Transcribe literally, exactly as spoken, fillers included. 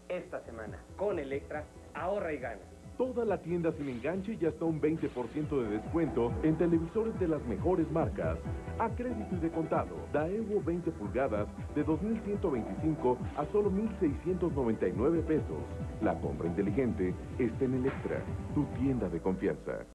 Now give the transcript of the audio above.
Esta semana, con Electra, ahorra y gana. Toda la tienda sin enganche y hasta un veinte por ciento de descuento en televisores de las mejores marcas. A crédito y de contado, Daewoo veinte pulgadas de dos mil ciento veinticinco a solo mil seiscientos noventa y nueve pesos. La compra inteligente está en Electra, tu tienda de confianza.